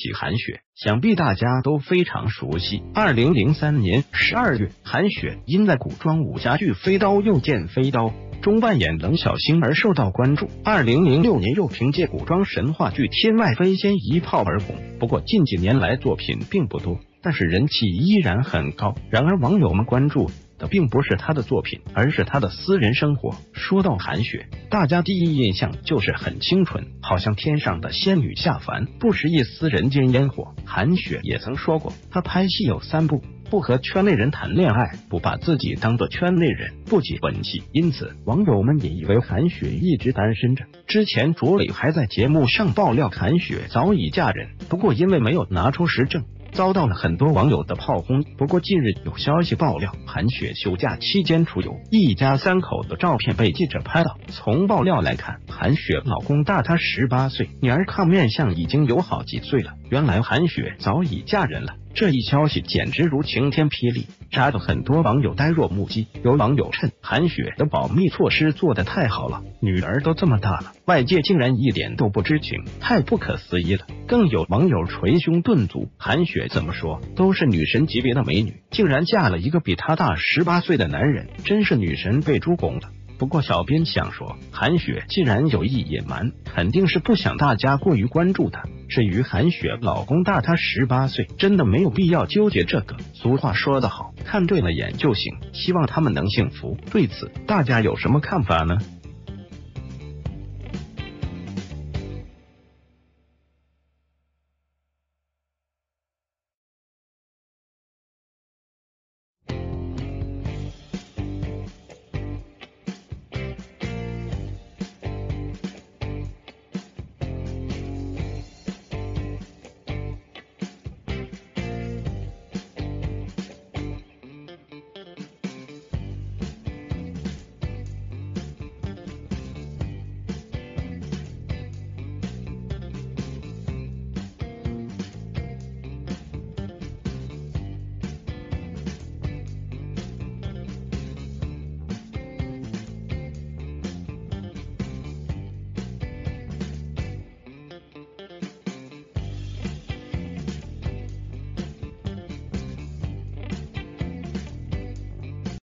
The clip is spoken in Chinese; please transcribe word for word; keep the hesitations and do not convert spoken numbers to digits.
起韩雪，想必大家都非常熟悉。二零零三年十二月，韩雪因在古装武侠剧《飞刀又见飞刀》中扮演冷小星而受到关注。二零零六年又凭借古装神话剧《天外飞仙》一炮而红。不过近几年来作品并不多，但是人气依然很高。然而网友们关注的并不是她的作品，而是她的私人生活。说到韩雪，大家第一印象就是很清纯，好像天上的仙女下凡，不食一丝人间烟火。韩雪也曾说过，她拍戏有三不：不和圈内人谈恋爱，不把自己当作圈内人，不接吻戏。因此网友们也以为韩雪一直单身着。之前卓磊还在节目上爆料韩雪早已嫁人，不过因为没有拿出实证，遭到了很多网友的炮轰。不过近日有消息爆料，韩雪休假期间出游，一家三口的照片被记者拍到。从爆料来看，韩雪老公大她十八岁，女儿看面相已经有好几岁了。原来韩雪早已嫁人了，这一消息简直如晴天霹雳，扎得很多网友呆若木鸡。有网友称韩雪的保密措施做得太好了，女儿都这么大了，外界竟然一点都不知情，太不可思议了。更有网友捶胸顿足，韩雪怎么说都是女神级别的美女，竟然嫁了一个比她大十八岁的男人，真是女神被猪拱了。不过小编想说，韩雪既然有意隐瞒，肯定是不想大家过于关注她。至于韩雪老公大她十八岁，真的没有必要纠结这个。俗话说得好，看对了眼就行，希望他们能幸福。对此大家有什么看法呢？